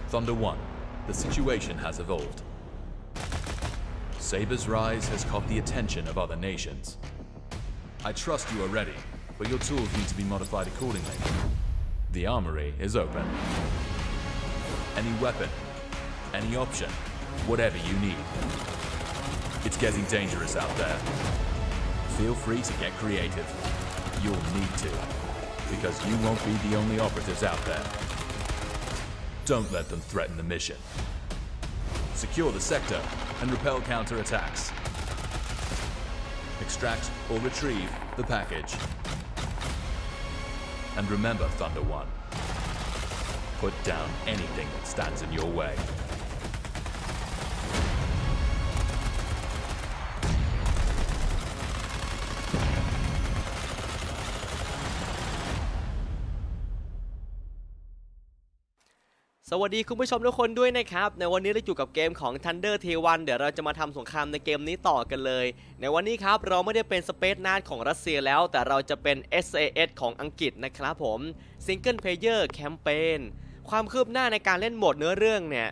Thunder 1, the situation has evolved. Saber's rise has caught the attention of other nations. I trust you are ready, but your tools need to be modified accordingly. The armory is open. Any weapon, any option, whatever you need. It's getting dangerous out there. Feel free to get creative. You'll need to, because you won't be the only operatives out there. Don't let them threaten the mission. Secure the sector and repel counterattacks. Extract or retrieve the package. And remember, Thunder 1, put down anything that stands in your way. สวัสดีคุณผู้ชมทุกคนด้วยนะครับในวันนี้เราอยู่กับเกมของ Thunder T1 เดี๋ยวเราจะมาทำสงครามในเกมนี้ต่อกันเลยในวันนี้ครับเราไม่ได้เป็น Space Nat ของรัสเซียแล้วแต่เราจะเป็น SAS ของอังกฤษนะครับผม Single Player Campaign ความคืบหน้าในการเล่นโหมดเนื้อเรื่องเนี่ย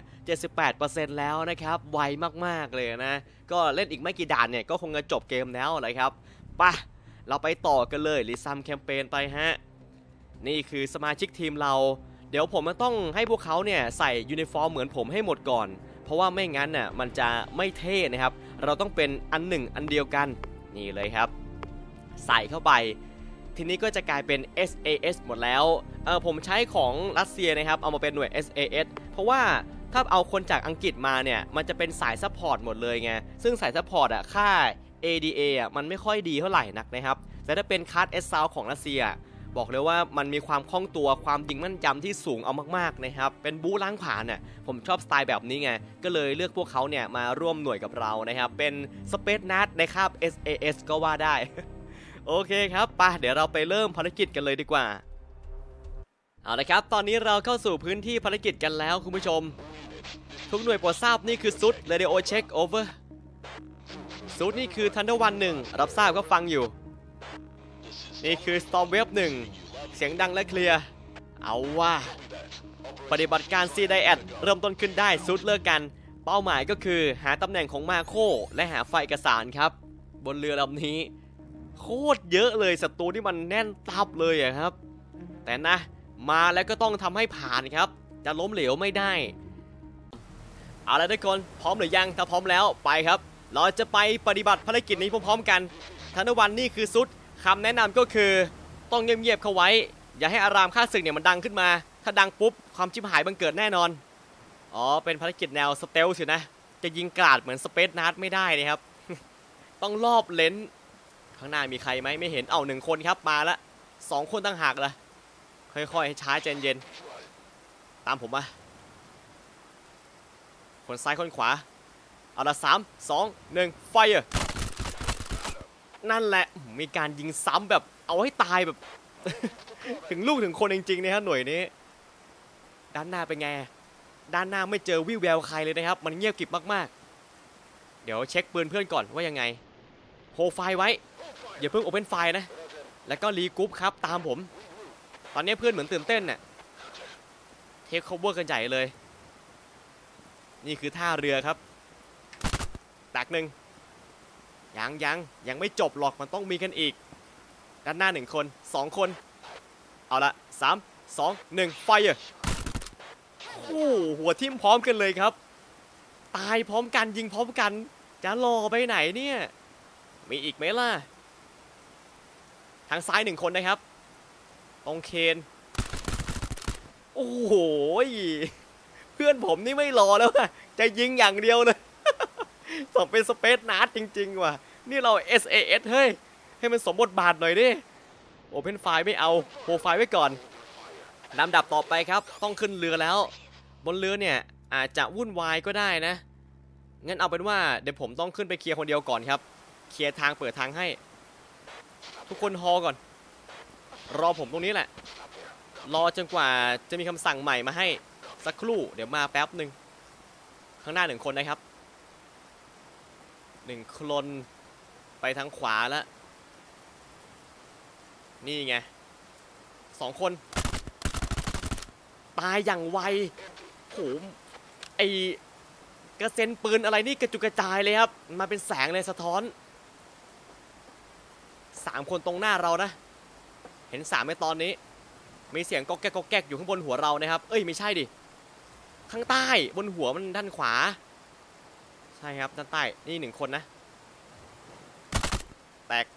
78% แล้วนะครับไวมากๆเลยนะก็เล่นอีกไม่กี่ด่านเนี่ยก็คงจะจบเกมแล้วนะครับไปเราไปต่อกันเลยรีซัมแคมเปญไปฮะนี่คือสมาชิกทีมเราเดี๋ยวผมต้องให้พวกเขาเนี่ยใส่ยูนิฟอร์มเหมือนผมให้หมดก่อนเพราะว่าไม่งั้นน่ะมันจะไม่เท่นะครับเราต้องเป็นอันหนึ่งอันเดียวกันนี่เลยครับใส่เข้าไปทีนี้ก็จะกลายเป็น SAS หมดแล้วผมใช้ของรัสเซียนะครับเอามาเป็นหน่วย SAS เพราะว่าถ้าเอาคนจากอังกฤษมาเนี่ยมันจะเป็นสายซัพพอร์ตหมดเลยไงซึ่งสายซัพพอร์ตอ่ะค่า ADA อ่ะมันไม่ค่อยดีเท่าไหร่นักนะครับแต่ถ้าเป็นคัส S Sound ของรัสเซียบอกเลยว่ามันมีความคล่องตัวความยิงมั่นยำที่สูงเอามากๆนะครับเป็นบู๊ล้างผ่านน่ะผมชอบสไตล์แบบนี้ไงก็เลยเลือกพวกเขาเนี่ยมาร่วมหน่วยกับเรานะครับเป็น Space Nat ในคาบ SAS ก็ว่าได้ โอเคครับไปเดี๋ยวเราไปเริ่มภารกิจกันเลยดีกว่าเอาละครับตอนนี้เราเข้าสู่พื้นที่ภารกิจกันแล้วคุณผู้ชมทุกหน่วยโปรดทราบนี่คือซุด Radio Check Over ซุดนี่คือ Thunder 1 รับทราบก็ฟังอยู่นี่คือ Storm Wave 1 เสียงดังและเคลียร์เอาว่าปฏิบัติการ C-Diet เริ่มต้นขึ้นได้ซุดเลิกกันเป้าหมายก็คือหาตำแหน่งของมาโคและหาไฟเอกสารครับบนเรือลำนี้โคตรเยอะเลยศัตรูที่มันแน่นตับเลยอะครับแต่นะมาแล้วก็ต้องทำให้ผ่านครับจะล้มเหลวไม่ได้เอาละทุกคนพร้อมหรือยังถ้าพร้อมแล้วไปครับเราจะไปปฏิบัติภารกิจนี้พร้อมๆกันทันวันนี่คือซุดคำแนะนำก็คือต้องเงียบๆเข้าไว้อย่าให้อารามค่าศึกเนี่ยมันดังขึ้นมาถ้าดังปุ๊บความชิบหายบังเกิดแน่นอนอ๋อเป็นภารกิจแนวสเตลสินะจะยิงกราดเหมือนสเปซนัทไม่ได้นะครับ ต้องรอบเลนข้างหน้ามีใครไหมไม่เห็นเอา1 คนครับมาละ2 คนตั้งหากละค่อยๆช้าใจเย็นตามผมมาคนซ้ายคนขวาเอาละ3 2 1 ไฟนั่นแหละมีการยิงซ้ำแบบเอาให้ตายแบบ ถึงลูกถึงคนจริงๆนะครับหน่วยนี้ด้านหน้าเป็นไงด้านหน้าไม่เจอวิวแววใครเลยนะครับมันเงียบกริบมากๆเดี๋ยวเช็คปืนเพื่อนก่อนว่ายังไงโฮไฟไว้อย่าเพิ่งโอเพนไฟนะแล้วก็รีกรุ๊ปครับตามผมตอนนี้เพื่อนเหมือนตื่นเต้นน่ะเทคโคเวอร์กันใหญ่เลยนี่คือท่าเรือครับแตกหนึ่งยังไม่จบหรอกมันต้องมีกันอีกด้านหน้า1 คน2 คนเอาละ3 2 1 ไฟโอ้หัวทิ่มพร้อมกันเลยครับตายพร้อมกันยิงพร้อมกันจะรอไปไหนเนี่ยมีอีกไหมล่ะทางซ้าย1 คนนะครับตรงเคนโอ้โหเพื่อนผมนี่ไม่รอแล้วนะจะยิงอย่างเดียวเลยสมเป็นสเปซนัทจริงๆว่ะนี่เรา SAS เฮ้ยให้มันสมบทบาทหน่อยดิโอเพนไฟไม่เอาโปรไฟล์ไว้ก่อนลำดับต่อไปครับต้องขึ้นเรือแล้วบนเรือเนี่ยอาจจะวุ่นวายก็ได้นะงั้นเอาเป็นว่าเดี๋ยวผมต้องขึ้นไปเคลียร์คนเดียวก่อนครับเคลียร์ทางเปิดทางให้ทุกคนฮอก่อนรอผมตรงนี้แหละรอจนกว่าจะมีคำสั่งใหม่มาให้สักครู่เดี๋ยวมาแป๊บหนึ่งข้างหน้า1 คนนะครับ1 คนไปทางขวาแล้วนี่ไง2 คนตายอย่างไวโคไอกระเซ็นปืนอะไรนี่กระจุกกระจายเลยครับมาเป็นแสงเลยสะท้อน3 คนตรงหน้าเรานะเห็น3ในตอนนี้มีเสียงก๊อกแก๊กก๊อกแก๊กอยู่ข้างบนหัวเรานะครับเอ้ยไม่ใช่ดิข้างใต้บนหัวมันด้านขวาใช่ครับด้านใต้นี่1 คนนะแตก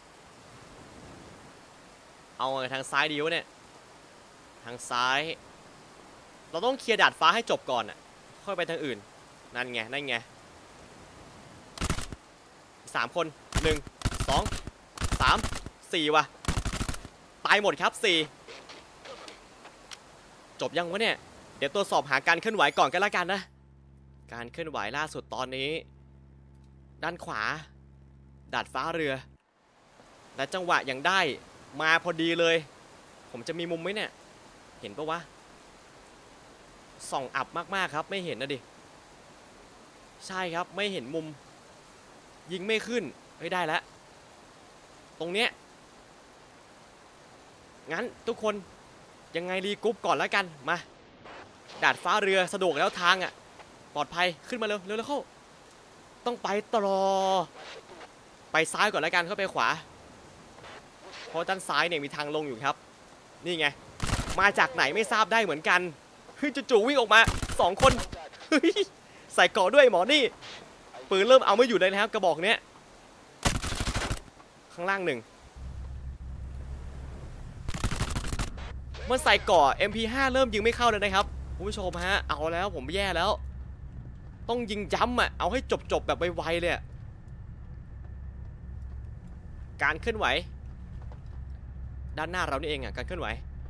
เอาทางซ้ายดีวะเนี่ยทางซ้ายเราต้องเคลียร์ดาดฟ้าให้จบก่อนอ่ะค่อยไปทางอื่นนั่นไง3 คน1 2 3 4ว่ะตายหมดครับ4จบยังวะเนี่ยเดี๋ยวตรวจสอบหาการเคลื่อนไหวก่อนกันละกันนะการเคลื่อนไหวล่าสุดตอนนี้ด้านขวาดาดฟ้าเรือและจังหวะอย่างได้มาพอดีเลยผมจะมีมุมไหมเนี่ยเห็นปะวะส่องอับมากๆครับไม่เห็นนะดิใช่ครับไม่เห็นมุมยิงไม่ขึ้นไม่ได้แล้วตรงเนี้ยงั้นทุกคนยังไงรีกรุ๊ปก่อนแล้วกันมาดาดฟ้าเรือสะดวกแล้วทางอ่ะปลอดภัยขึ้นมาเร็วเข้าต้องไปต่อไปซ้ายก่อนแล้วกันเข้าไปขวาเพราะด้านซ้ายเนี่ยมีทางลงอยู่ครับนี่ไงมาจากไหนไม่ทราบได้เหมือนกันจู่ๆวิ่งออกมา2 คนใส่เกราะด้วยหมอนี่ปืนเริ่มเอาไม่อยู่เลยนะครับกระบอกเนี้ยข้างล่าง1เมื่อใส่เกราะ MP5 เริ่มยิงไม่เข้าเลยนะครับคุณผู้ชมฮะเอาแล้วผมแย่แล้วต้องยิงย้ำอ่ะเอาให้จบแบบไวๆเลยการเคลื่อนไหวด้านหน้าเรานี่เองอ่ะการเคลื่อนไหว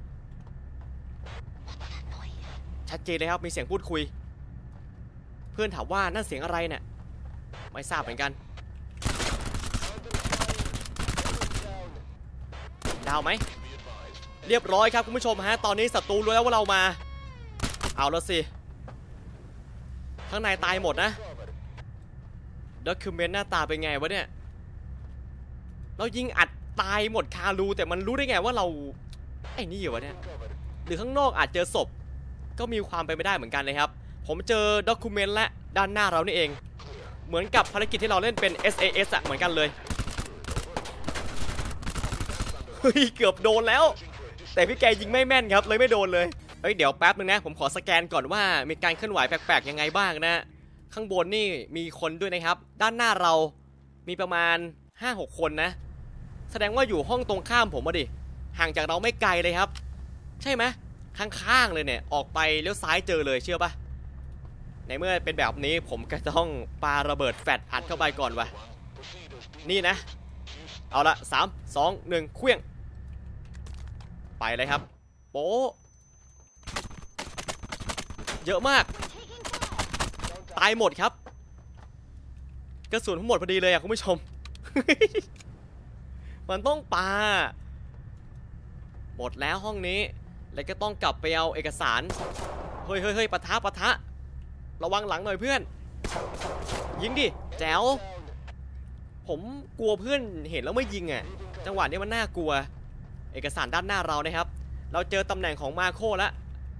ชัดเจนเลยครับมีเสียงพูดคุยเพื่อนถามว่านั่นเสียงอะไรเนี่ยไม่ทราบเหมือนกันดาวไหมเรียบร้อยครับคุณผู้ชมฮะตอนนี้ศัตรูรู้แล้วว่าเรามาเอาแล้วสิข้างในตายหมดนะด็อกิวเมนต์หน้าตาเป็นไงวะเนี่ยเรายิงอัดตายหมดคารูแต่มันรู้ได้ไงว่าเราไอ้นี่วะเนี่ยหรือข้างนอกอาจเจอศพก็มีความเป็นไปได้เหมือนกันเลยครับผมเจอด็อกิวเมนต์และด้านหน้าเรานี่เองเหมือนกับภารกิจที่เราเล่นเป็น SAS อะเหมือนกันเลยเฮ้ยเกือบโดนแล้วแต่พี่แกยิงไม่แม่นครับเลยไม่โดนเลยเฮ้ยเดี๋ยวแป๊บนึงนะผมขอสแกนก่อนว่ามีการเคลื่อนไหวแปลกๆยังไงบ้างนะข้างบนนี่มีคนด้วยนะครับด้านหน้าเรามีประมาณ 5-6 คนนะแสดงว่าอยู่ห้องตรงข้ามผมมาดิห่างจากเราไม่ไกลเลยครับใช่ไหมข้างๆเลยเนี่ยออกไปเลี้ยวซ้ายเจอเลยเชื่อปะในเมื่อเป็นแบบนี้ผมก็ต้องปาระเบิดแฟลชอัดเข้าไปก่อนวะนี่นะเอาละ3 2 1เคลื่องไปเลยครับโป๊ะเยอะมากตายหมดครับกระสุนทั้งหมดพอดีเลยอะคุณผู้ชม มันต้องปาหมดแล้วห้องนี้แล้วก็ต้องกลับไปเอาเอกสารเฮ้ยปะทะระวังหลังหน่อยเพื่อนยิงดิแจ๋วผมกลัวเพื่อนเห็นแล้วไม่ยิงอ่ะจังหวะนี้มันน่ากลัวเอกสารด้านหน้าเรานะครับเราเจอตำแหน่งของมาโคแล้ว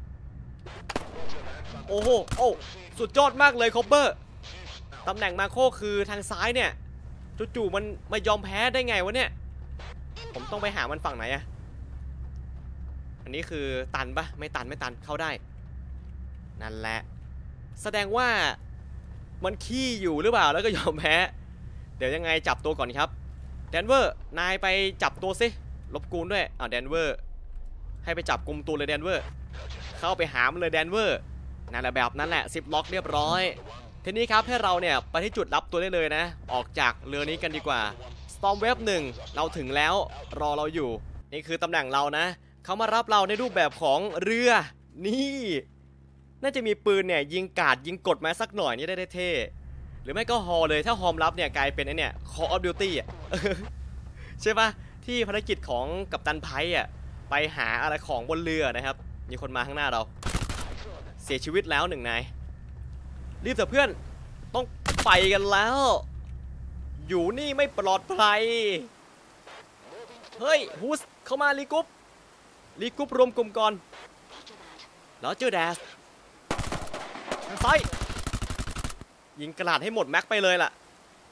โอ้โหสุดยอดมากเลยคอปเปอร์ตำแหน่งมาโคคือทางซ้ายเนี่ยจู่ๆมันไม่ยอมแพ้ได้ไงวะเนี่ยผมต้องไปหามันฝั่งไหนอะอันนี้คือตันปะไม่ตันเข้าได้นั่นแหละแสดงว่ามันขี้อยู่หรือเปล่าแล้วก็ยอมแพ้เดี๋ยวยังไงจับตัวก่อนครับแดนเวอร์นายไปจับตัวสิรบกวนด้วยแดนเวอร์ให้ไปจับกุมตัวเลยแดนเวอร์เข้าไปหามันเลยแดนเวอร์นั่นแหละแบบนั้นแหละ10 ล็อกเรียบร้อยทีนี้ครับให้เราเนี่ยไปที่จุดรับตัวได้เลยนะออกจากเรือนี้กันดีกว่า Storm Wave 1เราถึงแล้วรอเราอยู่นี่คือตำแหน่งเรานะเขามารับเราในรูปแบบของเรือนี่น่าจะมีปืนเนี่ยยิงกาดยิงกดมาสักหน่อยนี่ได้เท่หรือไม่ก็ฮอเลยถ้าฮอมรับเนี่ยกลายเป็นไอ้เนี่ย Call of Duty อ่ะ ใช่ปะที่ภารกิจของกัปตันไพร์อ่ะไปหาอะไรของบนเรือนะครับมีคนมาข้างหน้าเราเสียชีวิตแล้ว1 นายรีบเถอะเพื่อนต้องไปกันแล้วอยู่นี่ไม่ปลอดภัยเฮ้ยฮูสเข้ามารีกรุ๊ปรวมกลุ่มก่อนแล้วเจอแดสซ้ายยิงกระดาษให้หมดแม็กไปเลยล่ะ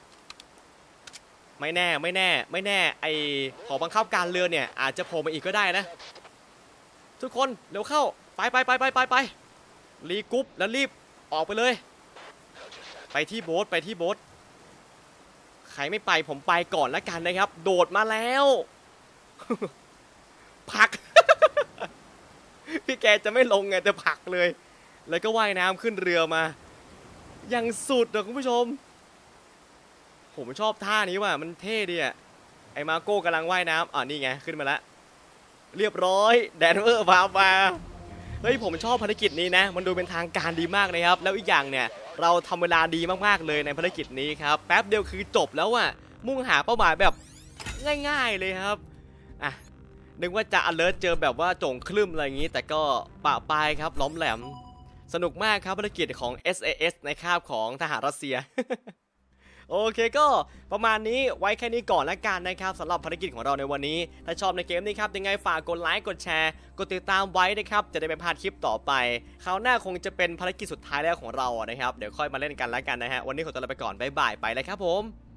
ไม่แน่ไอหอบังคับการเรือเนี่ยอาจจะโผล่มาอีกก็ได้นะทุกคนเร็วเข้าไปรีกรุ๊ปแล้วรีบออกไปเลยไปที่โบ๊ทใครไม่ไปผมไปก่อนแล้วกันนะครับโดดมาแล้ว ผัก พี่แกจะไม่ลงไงแต่ผักเลยแล้วก็ว่ายน้ำขึ้นเรือมาอย่างสุดนะคุณผู้ชมผมชอบท่านี้ว่ะมันเท่ดีอ่ะไอ้มาโก้กำลังว่ายน้ำนี่ไงขึ้นมาแล้วเรียบร้อยแดนเวอร์พามาเฮ้ยผมชอบภารกิจนี้นะมันดูเป็นทางการดีมากนะครับแล้วอีกอย่างเนี่ยเราทำเวลาดีมากๆเลยในภารกิจนี้ครับแป๊บเดียวคือจบแล้วอ่ะมุ่งหาเป้าหมายแบบง่ายๆเลยครับนึกว่าจะ alert เจอแบบว่าโจ่งคลื่นอะไรอย่างนี้แต่ก็ปะปายครับล้อมแหลมสนุกมากครับภารกิจของ SAS ในคาบของทหารรัสเซีย โอเคก็ประมาณนี้ไว้แค่นี้ก่อนละกันนะครับสำหรับภารกิจของเราในวันนี้ถ้าชอบในเกมนี้ครับยังไงฝากกดไลค์กดแชร์กดติดตามไว้นะครับจะได้ไม่พลาดคลิปต่อไปคราวหน้าคงจะเป็นภารกิจสุดท้ายแล้วของเรานะครับเดี๋ยวค่อยมาเล่นกันละกันนะฮะวันนี้ขอตัวลาไปก่อนบ๊ายบายไปเลยครับผม